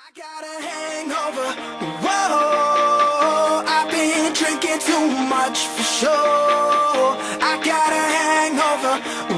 I got a hangover, whoa, I've been drinking too much for sure. I got a hangover,